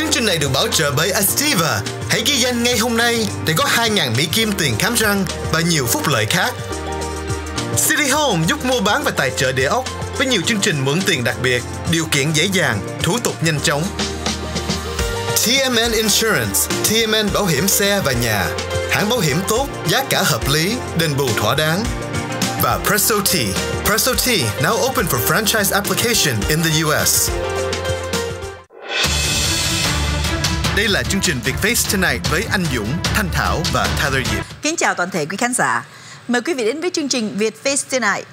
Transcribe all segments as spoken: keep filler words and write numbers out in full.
Chương trình này được bảo trợ bởi Estiva. Hãy ghi danh ngay hôm nay để có hai nghìn Mỹ Kim tiền khám răng và nhiều phúc lợi khác. City Home giúp mua bán và tài trợ địa ốc với nhiều chương trình mượn tiền đặc biệt, điều kiện dễ dàng, thủ tục nhanh chóng. tê em en Insurance, tê em en bảo hiểm xe và nhà, hãng bảo hiểm tốt, giá cả hợp lý, đền bù thỏa đáng. Và Presso Tea, Presso Tea now open for franchise application in the u ét. Đây là chương trình Vietface Tonight với anh Dũng, Thanh Thảo và Tyler Diệp. Kính chào toàn thể quý khán giả. Mời quý vị đến với chương trình Vietface Tonight.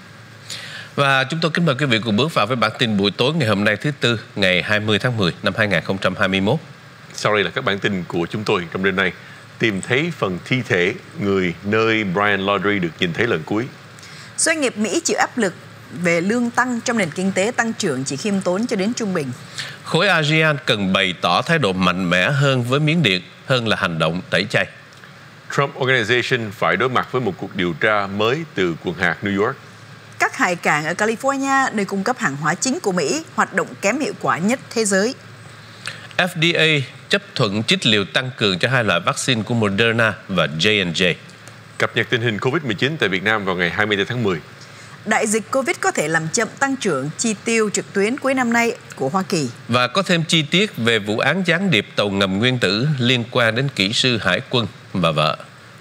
Và chúng tôi kính mời quý vị cùng bước vào với bản tin buổi tối ngày hôm nay thứ Tư, ngày hai mươi tháng mười năm hai nghìn không trăm hai mươi mốt. Sau đây là các bản tin của chúng tôi trong đêm nay. Tìm thấy phần thi thể người nơi Brian Laundrie được nhìn thấy lần cuối. Doanh nghiệp Mỹ chịu áp lực về lương tăng trong nền kinh tế tăng trưởng chỉ khiêm tốn cho đến trung bình. Khối a sê an cần bày tỏ thái độ mạnh mẽ hơn với Miến Điện hơn là hành động tẩy chay. Trump Organization phải đối mặt với một cuộc điều tra mới từ quận hạt New York. Các hải cảng ở California, nơi cung cấp hàng hóa chính của Mỹ, hoạt động kém hiệu quả nhất thế giới. ép đê a chấp thuận trích liều tăng cường cho hai loại vaccine của Moderna và J and J. Cập nhật tình hình Covid mười chín tại Việt Nam vào ngày hai mươi tư tháng mười. Đại dịch Covid có thể làm chậm tăng trưởng chi tiêu trực tuyến cuối năm nay của Hoa Kỳ. Và có thêm chi tiết về vụ án gián điệp tàu ngầm nguyên tử liên quan đến kỹ sư hải quân và vợ.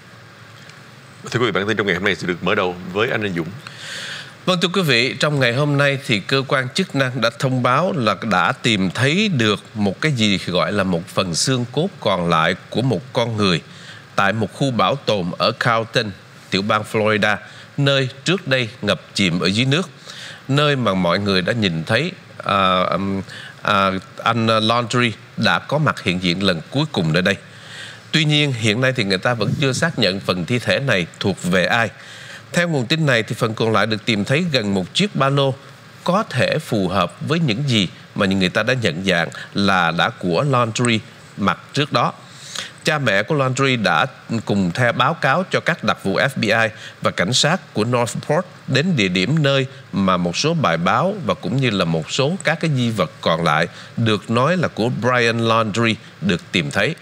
Thưa quý vị, bản tin trong ngày hôm nay sẽ được mở đầu với anh Anh Dũng. Vâng, thưa quý vị, trong ngày hôm nay thì cơ quan chức năng đã thông báo là đã tìm thấy được một cái gì gọi là một phần xương cốt còn lại của một con người tại một khu bảo tồn ở Carlton, tiểu bang Florida, nơi trước đây ngập chìm ở dưới nước, nơi mà mọi người đã nhìn thấy à, à, anh Laundrie đã có mặt hiện diện lần cuối cùng nơi đây. Tuy nhiên, hiện nay thì người ta vẫn chưa xác nhận phần thi thể này thuộc về ai. Theo nguồn tin này thì phần còn lại được tìm thấy gần một chiếc ba lô có thể phù hợp với những gì mà người ta đã nhận dạng là đã của Laundrie mặc trước đó. Cha mẹ của Laundrie đã cùng theo báo cáo cho các đặc vụ ép bê i và cảnh sát của Northport đến địa điểm nơi mà một số bài báo và cũng như là một số các cái di vật còn lại được nói là của Brian Laundrie được tìm thấy.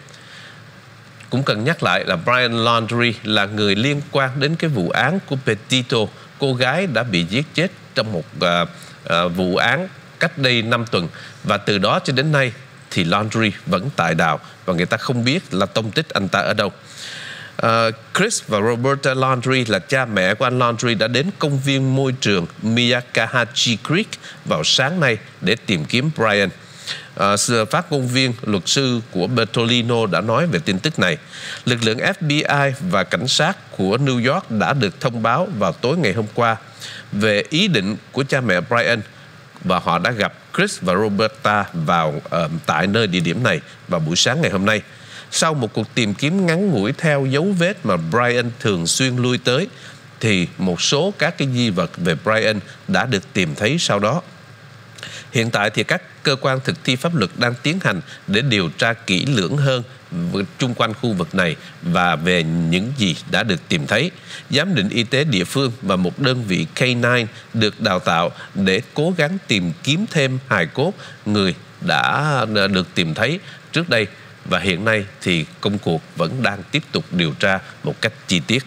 Cũng cần nhắc lại là Brian Laundrie là người liên quan đến cái vụ án của Petito, cô gái đã bị giết chết trong một uh, uh, vụ án cách đây năm tuần. Và từ đó cho đến nay thì Laundrie vẫn tại đào và người ta không biết là tông tích anh ta ở đâu. Uh, Chris và Roberta Laundrie là cha mẹ của anh Laundrie đã đến công viên môi trường Miyakahachi Creek vào sáng nay để tìm kiếm Brian. Uh, phát ngôn viên luật sư của Bertolino đã nói về tin tức này. Lực lượng ép bê i và cảnh sát của New York đã được thông báo vào tối ngày hôm qua về ý định của cha mẹ Brian và họ đã gặp Chris và Roberta vào uh, tại nơi địa điểm này vào buổi sáng ngày hôm nay. Sau một cuộc tìm kiếm ngắn ngủi theo dấu vết mà Brian thường xuyên lui tới thì một số các cái di vật về Brian đã được tìm thấy sau đó. Hiện tại thì các cơ quan thực thi pháp luật đang tiến hành để điều tra kỹ lưỡng hơn chung quanh khu vực này và về những gì đã được tìm thấy. Giám định y tế địa phương và một đơn vị K chín được đào tạo để cố gắng tìm kiếm thêm hài cốt người đã được tìm thấy trước đây. Và hiện nay thì công cuộc vẫn đang tiếp tục điều tra một cách chi tiết.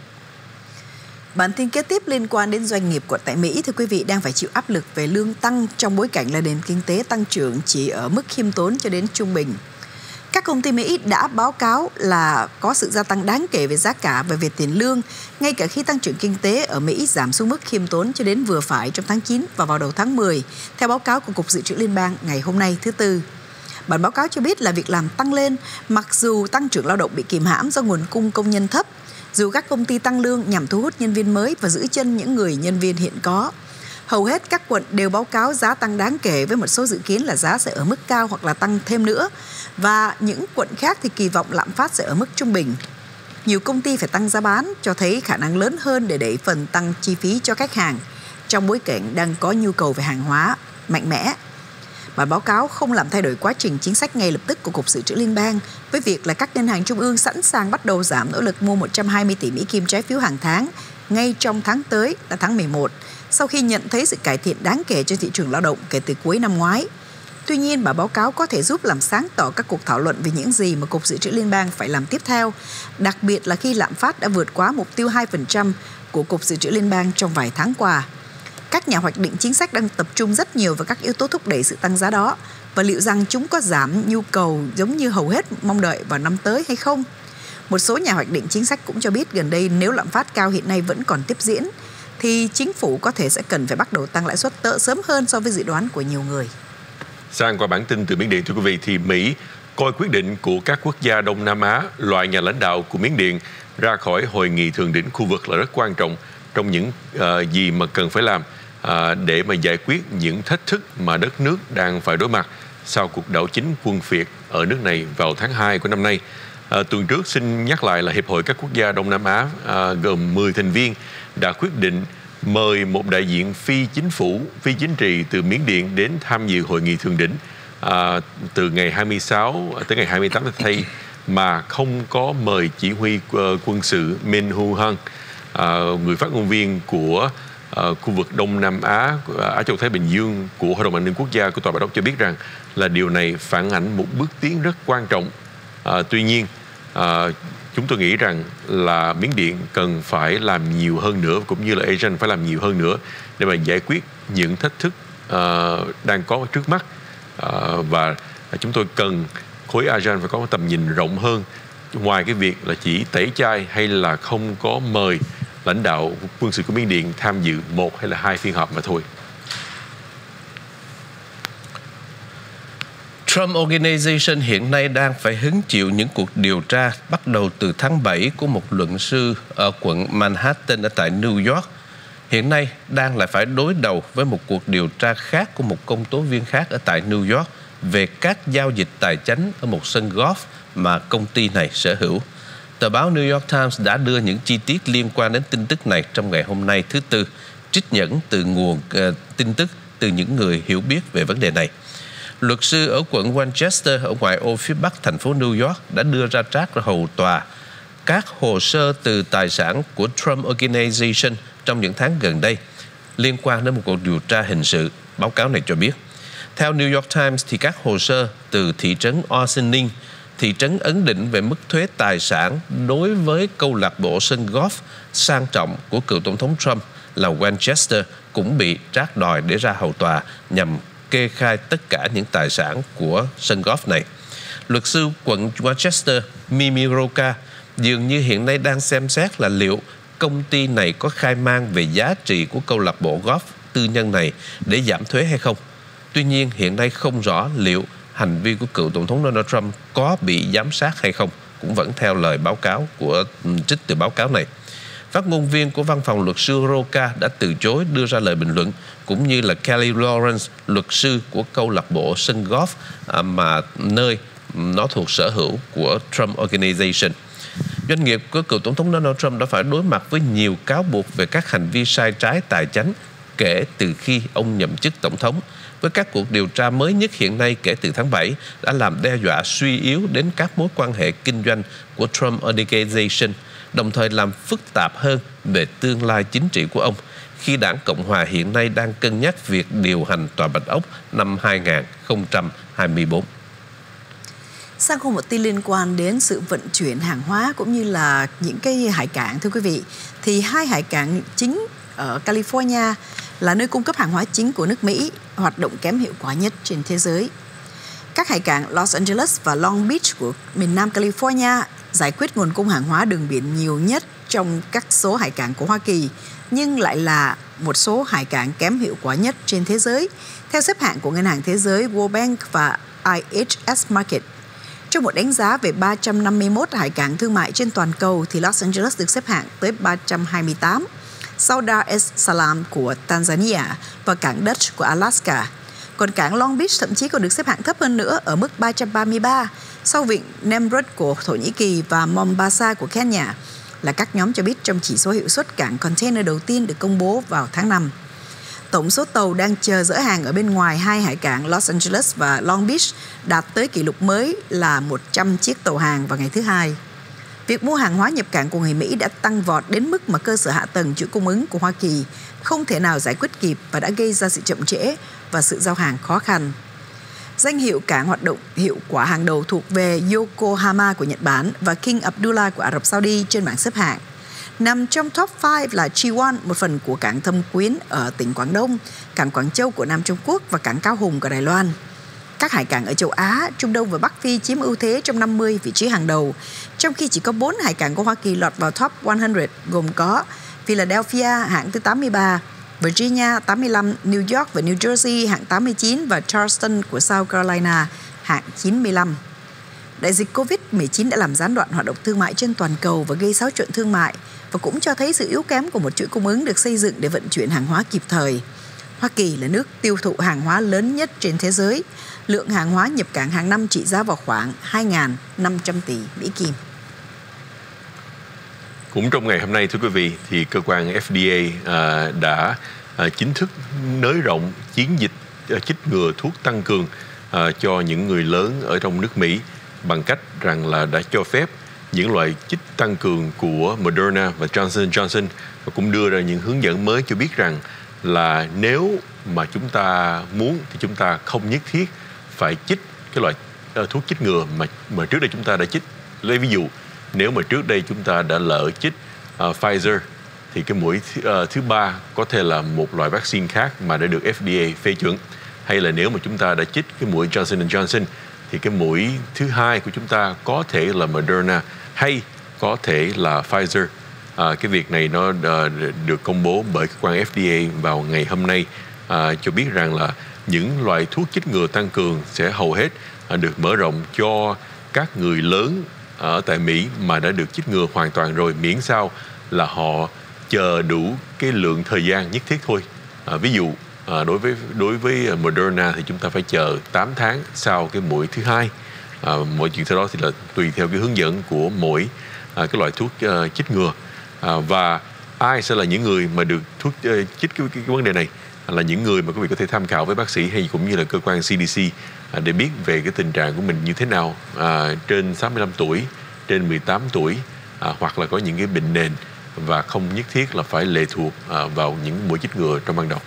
Bản tin kế tiếp liên quan đến doanh nghiệp của tại Mỹ, thưa quý vị, đang phải chịu áp lực về lương tăng trong bối cảnh là nền kinh tế tăng trưởng chỉ ở mức khiêm tốn cho đến trung bình. Các công ty Mỹ đã báo cáo là có sự gia tăng đáng kể về giá cả và về tiền lương, ngay cả khi tăng trưởng kinh tế ở Mỹ giảm xuống mức khiêm tốn cho đến vừa phải trong tháng chín và vào đầu tháng mười, theo báo cáo của Cục Dự trữ Liên bang ngày hôm nay thứ Tư. Bản báo cáo cho biết là việc làm tăng lên mặc dù tăng trưởng lao động bị kìm hãm do nguồn cung công nhân thấp, dù các công ty tăng lương nhằm thu hút nhân viên mới và giữ chân những người nhân viên hiện có. Hầu hết các quận đều báo cáo giá tăng đáng kể, với một số dự kiến là giá sẽ ở mức cao hoặc là tăng thêm nữa. Và những quận khác thì kỳ vọng lạm phát sẽ ở mức trung bình. Nhiều công ty phải tăng giá bán, cho thấy khả năng lớn hơn để đẩy phần tăng chi phí cho khách hàng, trong bối cảnh đang có nhu cầu về hàng hóa mạnh mẽ. Bản báo cáo không làm thay đổi quá trình chính sách ngay lập tức của Cục Dự trữ Liên bang, với việc là các ngân hàng trung ương sẵn sàng bắt đầu giảm nỗ lực mua một trăm hai mươi tỷ Mỹ Kim trái phiếu hàng tháng ngay trong tháng tới là tháng mười một, sau khi nhận thấy sự cải thiện đáng kể trên thị trường lao động kể từ cuối năm ngoái. Tuy nhiên, bản báo cáo có thể giúp làm sáng tỏ các cuộc thảo luận về những gì mà Cục Dự trữ Liên bang phải làm tiếp theo, đặc biệt là khi lạm phát đã vượt quá mục tiêu hai phần trăm của Cục Dự trữ Liên bang trong vài tháng qua. Các nhà hoạch định chính sách đang tập trung rất nhiều vào các yếu tố thúc đẩy sự tăng giá đó, và liệu rằng chúng có giảm nhu cầu giống như hầu hết mong đợi vào năm tới hay không? Một số nhà hoạch định chính sách cũng cho biết gần đây nếu lạm phát cao hiện nay vẫn còn tiếp diễn, thì chính phủ có thể sẽ cần phải bắt đầu tăng lãi suất tợ sớm hơn so với dự đoán của nhiều người. Sang qua bản tin từ Miến Điện, thưa quý vị, thì Mỹ coi quyết định của các quốc gia Đông Nam Á loại nhà lãnh đạo của Miến Điện ra khỏi hội nghị thượng đỉnh khu vực là rất quan trọng trong những uh, gì mà cần phải làm uh, để mà giải quyết những thách thức mà đất nước đang phải đối mặt sau cuộc đảo chính quân Việt ở nước này vào tháng hai của năm nay. Uh, tuần trước, xin nhắc lại là Hiệp hội các quốc gia Đông Nam Á uh, gồm mười thành viên đã quyết định mời một đại diện phi chính phủ, phi chính trị từ Miến Điện đến tham dự hội nghị thượng đỉnh à, từ ngày hai mươi sáu tới ngày hai mươi tám tháng Giêng, mà không có mời chỉ huy uh, quân sự Min Hu Hung, à, người phát ngôn viên của uh, khu vực Đông Nam Á, Á Châu Thái Bình Dương của Hội đồng An ninh Quốc gia của Tòa Bạch Ốc cho biết rằng là điều này phản ảnh một bước tiến rất quan trọng. À, tuy nhiên, à, chúng tôi nghĩ rằng là Miến Điện cần phải làm nhiều hơn nữa, cũng như là ASEAN phải làm nhiều hơn nữa để mà giải quyết những thách thức uh, đang có trước mắt. Uh, và chúng tôi cần khối ASEAN phải có một tầm nhìn rộng hơn, ngoài cái việc là chỉ tẩy chay hay là không có mời lãnh đạo quân sự của Miến Điện tham dự một hay là hai phiên họp mà thôi. Trump Organization hiện nay đang phải hứng chịu những cuộc điều tra bắt đầu từ tháng bảy của một luật sư ở quận Manhattan ở tại New York. Hiện nay đang lại phải đối đầu với một cuộc điều tra khác của một công tố viên khác ở tại New York về các giao dịch tài chánh ở một sân golf mà công ty này sở hữu. Tờ báo New York Times đã đưa những chi tiết liên quan đến tin tức này trong ngày hôm nay thứ Tư, trích dẫn từ nguồn uh, tin tức từ những người hiểu biết về vấn đề này. Luật sư ở quận Westchester ở ngoại ô phía bắc thành phố New York đã đưa ra trác ra hầu tòa các hồ sơ từ tài sản của Trump Organization trong những tháng gần đây liên quan đến một cuộc điều tra hình sự. Báo cáo này cho biết, theo New York Times thì các hồ sơ từ thị trấn Ossining, thị trấn ấn định về mức thuế tài sản đối với câu lạc bộ sân golf sang trọng của cựu tổng thống Trump là Westchester cũng bị trác đòi để ra hầu tòa nhằm kê khai tất cả những tài sản của sân golf này. Luật sư quận Westchester Mimi Roca dường như hiện nay đang xem xét là liệu công ty này có khai mang về giá trị của câu lạc bộ golf tư nhân này để giảm thuế hay không. Tuy nhiên, hiện nay không rõ liệu hành vi của cựu tổng thống Donald Trump có bị giám sát hay không, cũng vẫn theo lời báo cáo của trích từ báo cáo này. Phát ngôn viên của văn phòng luật sư Roca đã từ chối đưa ra lời bình luận, cũng như là Kelly Lawrence, luật sư của câu lạc bộ sân golf à, mà nơi nó thuộc sở hữu của Trump Organization. Doanh nghiệp của cựu tổng thống Donald Trump đã phải đối mặt với nhiều cáo buộc về các hành vi sai trái tài chánh kể từ khi ông nhậm chức tổng thống, với các cuộc điều tra mới nhất hiện nay kể từ tháng bảy đã làm đe dọa suy yếu đến các mối quan hệ kinh doanh của Trump Organization, đồng thời làm phức tạp hơn về tương lai chính trị của ông, khi đảng Cộng hòa hiện nay đang cân nhắc việc điều hành Tòa Bạch Ốc năm hai không hai tư. Sang không một tin liên quan đến sự vận chuyển hàng hóa cũng như là những cái hải cảng, thưa quý vị, thì hai hải cảng chính ở California là nơi cung cấp hàng hóa chính của nước Mỹ, hoạt động kém hiệu quả nhất trên thế giới. Các hải cảng Los Angeles và Long Beach của miền Nam California giải quyết nguồn cung hàng hóa đường biển nhiều nhất trong các số hải cảng của Hoa Kỳ, nhưng lại là một số hải cảng kém hiệu quả nhất trên thế giới, theo xếp hạng của Ngân hàng Thế giới World Bank và I H S Markit. Trong một đánh giá về ba trăm năm mươi mốt hải cảng thương mại trên toàn cầu, thì Los Angeles được xếp hạng tới ba trăm hai mươi tám, sau Dar es Salaam của Tanzania và cảng Dutch của Alaska. Còn cảng Long Beach thậm chí còn được xếp hạng thấp hơn nữa ở mức ba trăm ba mươi ba, sau vịnh Nemrut của Thổ Nhĩ Kỳ và Mombasa của Kenya, là các nhóm cho biết trong chỉ số hiệu suất cảng container đầu tiên được công bố vào tháng năm. Tổng số tàu đang chờ dỡ hàng ở bên ngoài hai hải cảng Los Angeles và Long Beach đạt tới kỷ lục mới là một trăm chiếc tàu hàng vào ngày thứ Hai. Việc mua hàng hóa nhập cảng của người Mỹ đã tăng vọt đến mức mà cơ sở hạ tầng chuỗi cung ứng của Hoa Kỳ không thể nào giải quyết kịp và đã gây ra sự chậm trễ và sự giao hàng khó khăn. Danh hiệu cảng hoạt động hiệu quả hàng đầu thuộc về Yokohama của Nhật Bản và King Abdullah của Ả Rập Saudi trên bảng xếp hạng. Nằm trong top năm là Chiwon, một phần của cảng Thâm Quyến ở tỉnh Quảng Đông, cảng Quảng Châu của Nam Trung Quốc và cảng Cao Hùng của Đài Loan. Các hải cảng ở châu Á, Trung Đông và Bắc Phi chiếm ưu thế trong năm mươi vị trí hàng đầu, trong khi chỉ có bốn hải cảng của Hoa Kỳ lọt vào top một trăm, gồm có Philadelphia hạng thứ tám mươi ba, Virginia tám mươi lăm, New York và New Jersey hạng tám mươi chín và Charleston của South Carolina hạng chín mươi lăm. Đại dịch covid mười chín đã làm gián đoạn hoạt động thương mại trên toàn cầu và gây xáo trộn thương mại, và cũng cho thấy sự yếu kém của một chuỗi cung ứng được xây dựng để vận chuyển hàng hóa kịp thời. Hoa Kỳ là nước tiêu thụ hàng hóa lớn nhất trên thế giới. Lượng hàng hóa nhập cảng hàng năm trị giá vào khoảng hai nghìn năm trăm tỷ Mỹ Kim. Cũng trong ngày hôm nay, thưa quý vị, thì cơ quan F D A à, đã à, chính thức nới rộng chiến dịch à, chích ngừa thuốc tăng cường à, cho những người lớn ở trong nước Mỹ bằng cách rằng là đã cho phép những loại chích tăng cường của Moderna và Johnson Johnson, và cũng đưa ra những hướng dẫn mới cho biết rằng là nếu mà chúng ta muốn thì chúng ta không nhất thiết phải chích cái loại uh, thuốc chích ngừa mà mà trước đây chúng ta đã chích. Lấy ví dụ, nếu mà trước đây chúng ta đã lỡ chích uh, Pfizer thì cái mũi th- uh, thứ ba có thể là một loại vaccine khác mà đã được F D A phê chuẩn, hay là nếu mà chúng ta đã chích cái mũi Johnson Johnson thì cái mũi thứ hai của chúng ta có thể là Moderna hay có thể là Pfizer. À, cái việc này nó à, được công bố bởi cơ quan F D A vào ngày hôm nay, à, cho biết rằng là những loại thuốc chích ngừa tăng cường sẽ hầu hết à, được mở rộng cho các người lớn ở tại Mỹ mà đã được chích ngừa hoàn toàn rồi, miễn sao là họ chờ đủ cái lượng thời gian nhất thiết thôi. À, ví dụ à, đối với đối với Moderna thì chúng ta phải chờ tám tháng sau cái mũi thứ hai. À, mọi chuyện sau đó thì là tùy theo cái hướng dẫn của mỗi à, cái loại thuốc à, chích ngừa. À, và ai sẽ là những người mà được thuốc uh, chích cái, cái, cái vấn đề này là những người mà quý vị có thể tham khảo với bác sĩ hay cũng như là cơ quan C D C à, để biết về cái tình trạng của mình như thế nào, à, trên sáu mươi lăm tuổi, trên mười tám tuổi, à, hoặc là có những cái bệnh nền và không nhất thiết là phải lệ thuộc à, vào những mũi chích ngừa trong ban đầu.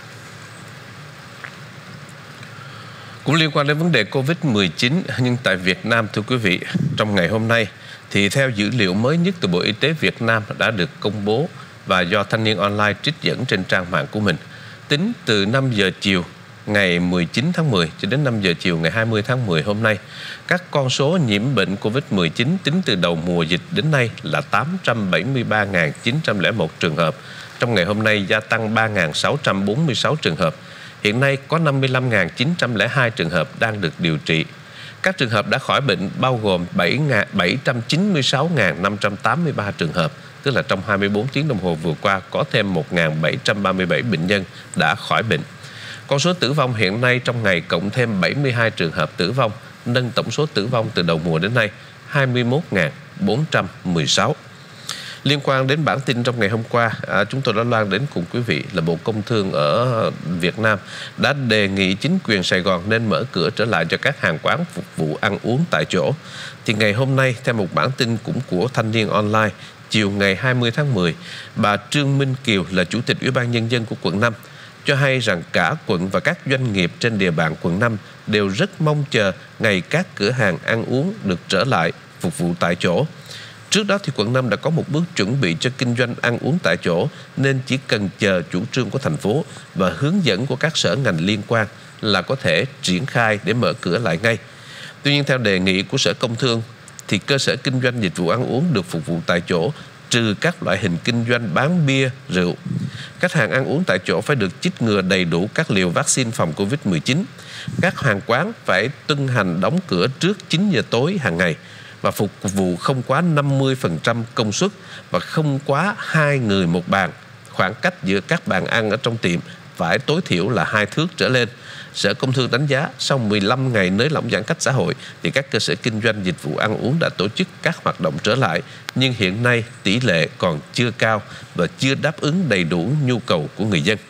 Cũng liên quan đến vấn đề covid mười chín, nhưng tại Việt Nam, thưa quý vị, trong ngày hôm nay thì theo dữ liệu mới nhất từ Bộ Y tế Việt Nam đã được công bố và do Thanh niên Online trích dẫn trên trang mạng của mình, tính từ năm giờ chiều ngày mười chín tháng mười cho đến năm giờ chiều ngày hai mươi tháng mười hôm nay, các con số nhiễm bệnh covid mười chín tính từ đầu mùa dịch đến nay là tám trăm bảy mươi ba nghìn chín trăm lẻ một trường hợp. Trong ngày hôm nay gia tăng ba nghìn sáu trăm bốn mươi sáu trường hợp. Hiện nay có năm mươi lăm nghìn chín trăm lẻ hai trường hợp đang được điều trị. Các trường hợp đã khỏi bệnh bao gồm bảy trăm chín mươi sáu nghìn năm trăm tám mươi ba trường hợp, tức là trong hai mươi bốn tiếng đồng hồ vừa qua có thêm một nghìn bảy trăm ba mươi bảy bệnh nhân đã khỏi bệnh. Con số tử vong hiện nay trong ngày cộng thêm bảy mươi hai trường hợp tử vong, nâng tổng số tử vong từ đầu mùa đến nay hai mươi mốt nghìn bốn trăm mười sáu. Liên quan đến bản tin trong ngày hôm qua, à, chúng tôi đã loan đến cùng quý vị là Bộ Công Thương ở Việt Nam đã đề nghị chính quyền Sài Gòn nên mở cửa trở lại cho các hàng quán phục vụ ăn uống tại chỗ. Thì ngày hôm nay, theo một bản tin cũng của Thanh niên Online, chiều ngày hai mươi tháng mười, bà Trương Minh Kiều là Chủ tịch Ủy ban Nhân dân của quận năm cho hay rằng cả quận và các doanh nghiệp trên địa bàn quận năm đều rất mong chờ ngày các cửa hàng ăn uống được trở lại phục vụ tại chỗ. Trước đó thì quận năm đã có một bước chuẩn bị cho kinh doanh ăn uống tại chỗ, nên chỉ cần chờ chủ trương của thành phố và hướng dẫn của các sở ngành liên quan là có thể triển khai để mở cửa lại ngay. Tuy nhiên, theo đề nghị của Sở Công Thương thì cơ sở kinh doanh dịch vụ ăn uống được phục vụ tại chỗ trừ các loại hình kinh doanh bán bia, rượu. Khách hàng ăn uống tại chỗ phải được chích ngừa đầy đủ các liều vaccine phòng covid mười chín. Các hàng quán phải tuân hành đóng cửa trước chín giờ tối hàng ngày và phục vụ không quá năm mươi phần trăm công suất và không quá hai người một bàn. Khoảng cách giữa các bàn ăn ở trong tiệm phải tối thiểu là hai thước trở lên. Sở Công Thương đánh giá sau mười lăm ngày nới lỏng giãn cách xã hội thì các cơ sở kinh doanh dịch vụ ăn uống đã tổ chức các hoạt động trở lại, nhưng hiện nay tỷ lệ còn chưa cao và chưa đáp ứng đầy đủ nhu cầu của người dân.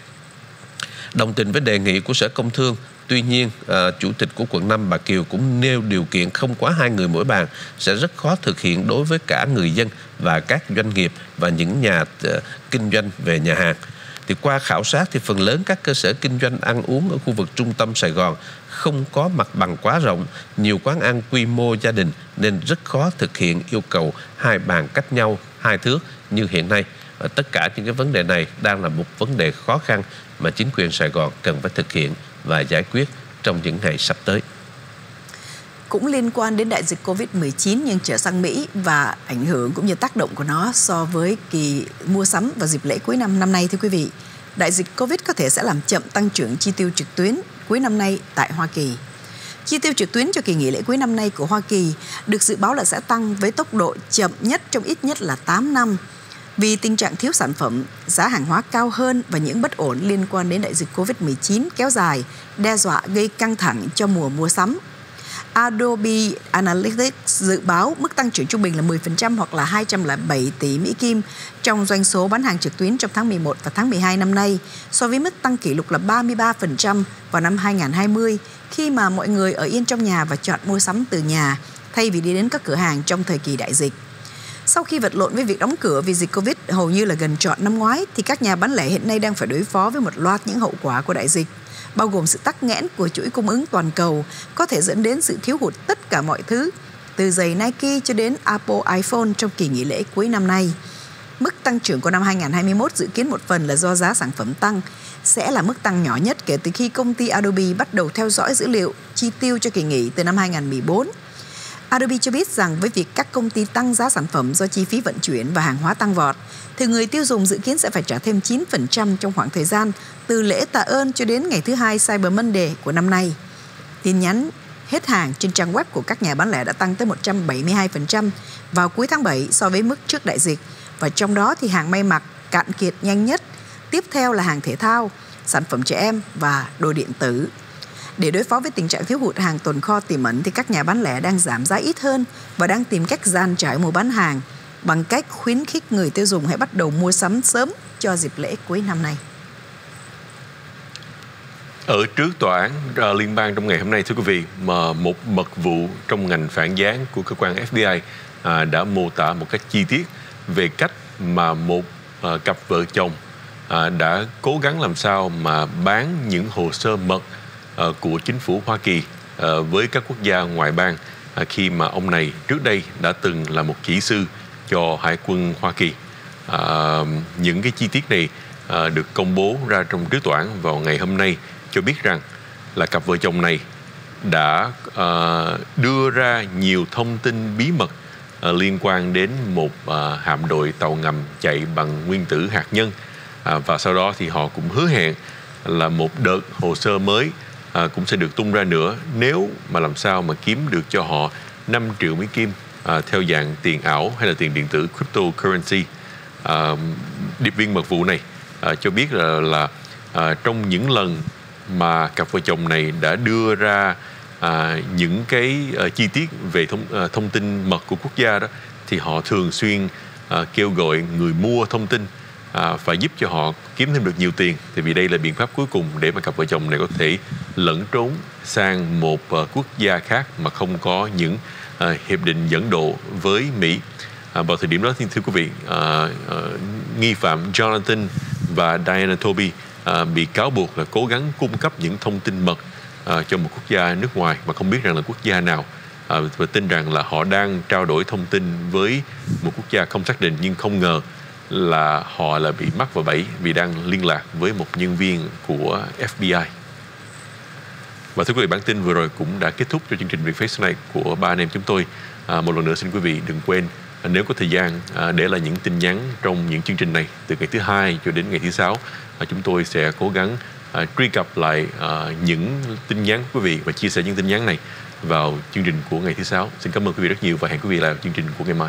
Đồng tình với đề nghị của Sở Công Thương, tuy nhiên, à, Chủ tịch của quận năm bà Kiều cũng nêu điều kiện không quá hai người mỗi bàn sẽ rất khó thực hiện đối với cả người dân và các doanh nghiệp và những nhà uh, kinh doanh về nhà hàng. thì qua khảo sát thì phần lớn các cơ sở kinh doanh ăn uống ở khu vực trung tâm Sài Gòn không có mặt bằng quá rộng, nhiều quán ăn quy mô gia đình nên rất khó thực hiện yêu cầu hai bàn cách nhau hai thước như hiện nay. Và tất cả những cái vấn đề này đang là một vấn đề khó khăn mà chính quyền Sài Gòn cần phải thực hiện và giải quyết trong những ngày sắp tới. Cũng liên quan đến đại dịch Covid mười chín nhưng trở sang Mỹ và ảnh hưởng cũng như tác động của nó so với kỳ mua sắm vào dịp lễ cuối năm năm nay, thưa quý vị. Đại dịch Covid có thể sẽ làm chậm tăng trưởng chi tiêu trực tuyến cuối năm nay tại Hoa Kỳ. Chi tiêu trực tuyến cho kỳ nghỉ lễ cuối năm nay của Hoa Kỳ được dự báo là sẽ tăng với tốc độ chậm nhất trong ít nhất là tám năm. Vì tình trạng thiếu sản phẩm, giá hàng hóa cao hơn và những bất ổn liên quan đến đại dịch Covid mười chín kéo dài, đe dọa gây căng thẳng cho mùa mua sắm. Adobe Analytics dự báo mức tăng trưởng trung bình là mười phần trăm hoặc là hai trăm lẻ bảy tỷ Mỹ Kim trong doanh số bán hàng trực tuyến trong tháng mười một và tháng mười hai năm nay, so với mức tăng kỷ lục là ba mươi ba phần trăm vào năm hai nghìn không trăm hai mươi, khi mà mọi người ở yên trong nhà và chọn mua sắm từ nhà thay vì đi đến các cửa hàng trong thời kỳ đại dịch. Sau khi vật lộn với việc đóng cửa vì dịch Covid hầu như là gần trọn năm ngoái, thì các nhà bán lẻ hiện nay đang phải đối phó với một loạt những hậu quả của đại dịch, bao gồm sự tắc nghẽn của chuỗi cung ứng toàn cầu, có thể dẫn đến sự thiếu hụt tất cả mọi thứ, từ giày Nike cho đến Apple iPhone trong kỳ nghỉ lễ cuối năm nay. Mức tăng trưởng của năm hai nghìn không trăm hai mươi mốt dự kiến một phần là do giá sản phẩm tăng, sẽ là mức tăng nhỏ nhất kể từ khi công ty Adobe bắt đầu theo dõi dữ liệu chi tiêu cho kỳ nghỉ từ năm hai nghìn không trăm mười bốn. Adobe cho biết rằng với việc các công ty tăng giá sản phẩm do chi phí vận chuyển và hàng hóa tăng vọt, thì người tiêu dùng dự kiến sẽ phải trả thêm chín phần trăm trong khoảng thời gian từ lễ tạ ơn cho đến ngày thứ hai Cyber Monday của năm nay. Tin nhắn hết hàng trên trang web của các nhà bán lẻ đã tăng tới một trăm bảy mươi hai phần trăm vào cuối tháng bảy so với mức trước đại dịch, và trong đó thì hàng may mặc cạn kiệt nhanh nhất, tiếp theo là hàng thể thao, sản phẩm trẻ em và đồ điện tử. Để đối phó với tình trạng thiếu hụt hàng tồn kho tiềm ẩn thì các nhà bán lẻ đang giảm giá ít hơn và đang tìm cách dàn trải mua bán hàng bằng cách khuyến khích người tiêu dùng hãy bắt đầu mua sắm sớm cho dịp lễ cuối năm nay. Ở trước tòa án uh, liên bang trong ngày hôm nay, thưa quý vị, mà một mật vụ trong ngành phản gián của cơ quan F B I uh, đã mô tả một cách chi tiết về cách mà một uh, cặp vợ chồng uh, đã cố gắng làm sao mà bán những hồ sơ mật uh, của chính phủ Hoa Kỳ uh, với các quốc gia ngoại bang, uh, khi mà ông này trước đây đã từng là một kỹ sư cho Hải quân Hoa Kỳ. Uh, những cái chi tiết này uh, được công bố ra trong trước tòa án vào ngày hôm nay, cho biết rằng là cặp vợ chồng này đã uh, đưa ra nhiều thông tin bí mật uh, liên quan đến một uh, hạm đội tàu ngầm chạy bằng nguyên tử hạt nhân, uh, và sau đó thì họ cũng hứa hẹn là một đợt hồ sơ mới uh, cũng sẽ được tung ra nữa nếu mà làm sao mà kiếm được cho họ năm triệu Mỹ Kim uh, theo dạng tiền ảo hay là tiền điện tử cryptocurrency. Uh, điệp viên mật vụ này uh, cho biết là, là uh, trong những lần mà cặp vợ chồng này đã đưa ra à, những cái à, chi tiết về thông, à, thông tin mật của quốc gia đó, thì họ thường xuyên à, kêu gọi người mua thông tin à, phải giúp cho họ kiếm thêm được nhiều tiền, thì vì đây là biện pháp cuối cùng để mà cặp vợ chồng này có thể lẫn trốn sang một à, quốc gia khác mà không có những à, hiệp định dẫn độ với Mỹ. À, vào thời điểm đó thì thưa quý vị, à, à, nghi phạm Jonathan và Diana Toby À, bị cáo buộc là cố gắng cung cấp những thông tin mật à, cho một quốc gia nước ngoài mà không biết rằng là quốc gia nào, à, và tin rằng là họ đang trao đổi thông tin với một quốc gia không xác định, nhưng không ngờ là họ là bị mắc vào bẫy vì đang liên lạc với một nhân viên của F B I. Và thưa quý vị, bản tin vừa rồi cũng đã kết thúc cho chương trình Việt Face này của ba anh em chúng tôi. À, một lần nữa xin quý vị đừng quên, nếu có thời gian, à, để lại những tin nhắn trong những chương trình này từ ngày thứ hai cho đến ngày thứ sáu. À, chúng tôi sẽ cố gắng à, truy cập lại à, những tin nhắn của quý vị và chia sẻ những tin nhắn này vào chương trình của ngày thứ sáu. Xin cảm ơn quý vị rất nhiều và hẹn quý vị lại vào chương trình của ngày mai.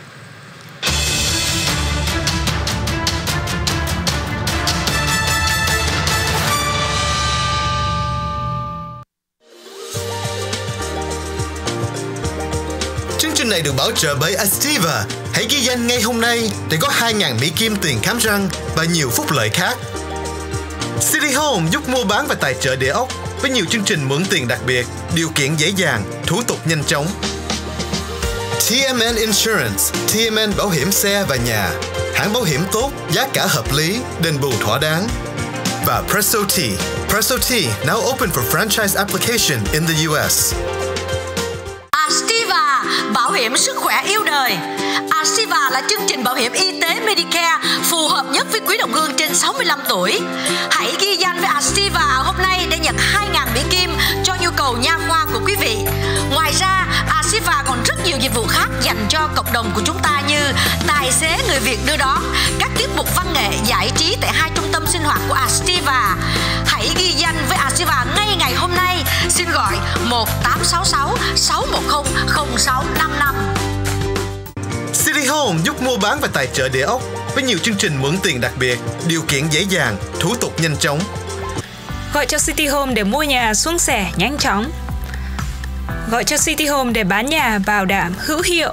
Chương trình này được bảo trợ bởi Estiva. Hãy ghi danh ngay hôm nay để có hai nghìn Mỹ Kim tiền khám răng và nhiều phúc lợi khác. City Home giúp mua bán và tài trợ địa ốc với nhiều chương trình mượn tiền đặc biệt, điều kiện dễ dàng, thủ tục nhanh chóng. T M N Insurance, T M N bảo hiểm xe và nhà. hãng bảo hiểm tốt, giá cả hợp lý, đền bù thỏa đáng. Và Presto Tea. Presto Tea now open for franchise application in the U S. Astiva, bảo hiểm sức khỏe yêu đời. Astiva là chương trình bảo hiểm y tế Medicare phù hợp nhất với quý đồng hương trên sáu mươi lăm tuổi. Hãy ghi danh với Astiva hôm nay để nhận hai nghìn Mỹ Kim cho nhu cầu nha khoa của quý vị. Ngoài ra, Astiva còn rất nhiều dịch vụ khác dành cho cộng đồng của chúng ta như tài xế người Việt đưa đón, các tiết mục văn nghệ giải trí tại hai trung tâm sinh hoạt của Astiva. Hãy ghi danh với Astiva ngay ngày hôm nay. Xin gọi một tám sáu sáu sáu một không không sáu năm năm. City Home giúp mua bán và tài trợ địa ốc với nhiều chương trình mượn tiền đặc biệt, điều kiện dễ dàng, thủ tục nhanh chóng. Gọi cho City Home để mua nhà suôn sẻ, nhanh chóng. Gọi cho City Home để bán nhà bảo đảm hữu hiệu.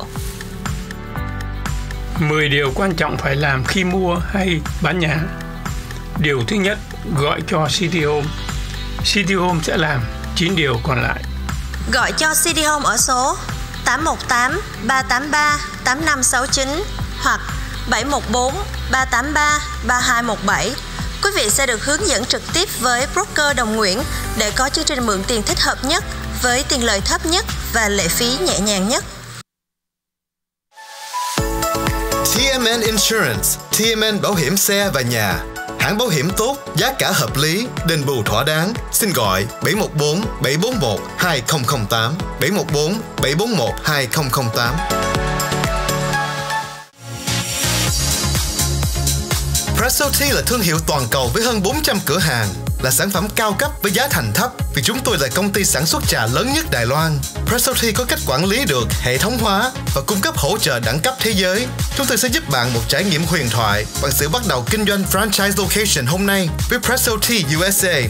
mười điều quan trọng phải làm khi mua hay bán nhà. Điều thứ nhất, gọi cho City Home. City Home sẽ làm chín điều còn lại. Gọi cho City Home ở số tám một tám ba tám ba tám năm sáu chín hoặc bảy một bốn ba tám ba ba hai một bảy. Quý vị sẽ được hướng dẫn trực tiếp với broker Đồng Nguyễn để có chương trình mượn tiền thích hợp nhất với tiền lời thấp nhất và lệ phí nhẹ nhàng nhất. tê em en Insurance, tê em en bảo hiểm xe và nhà. Hãng bảo hiểm tốt, giá cả hợp lý, đền bù thỏa đáng. Xin gọi bảy một bốn bảy bốn một hai không không tám, bảy một bốn bảy bốn một hai không không tám. Presto Tea là thương hiệu toàn cầu với hơn bốn trăm cửa hàng, là sản phẩm cao cấp với giá thành thấp vì chúng tôi là công ty sản xuất trà lớn nhất Đài Loan. Presto Tea có cách quản lý được, hệ thống hóa và cung cấp hỗ trợ đẳng cấp thế giới. Chúng tôi sẽ giúp bạn một trải nghiệm huyền thoại bằng sự bắt đầu kinh doanh franchise location hôm nay với Presto Tea u ét a.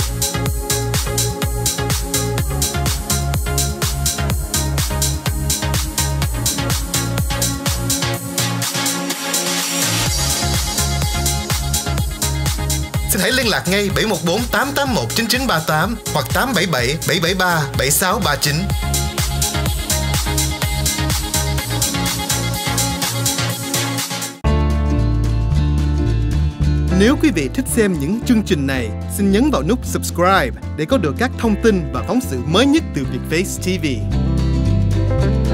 Xin hãy liên lạc ngay bảy một bốn tám tám một chín chín ba tám hoặc tám bảy bảy bảy bảy ba bảy sáu ba chín. Nếu quý vị thích xem những chương trình này, xin nhấn vào nút subscribe để có được các thông tin và phóng sự mới nhất từ Vietface ti vi.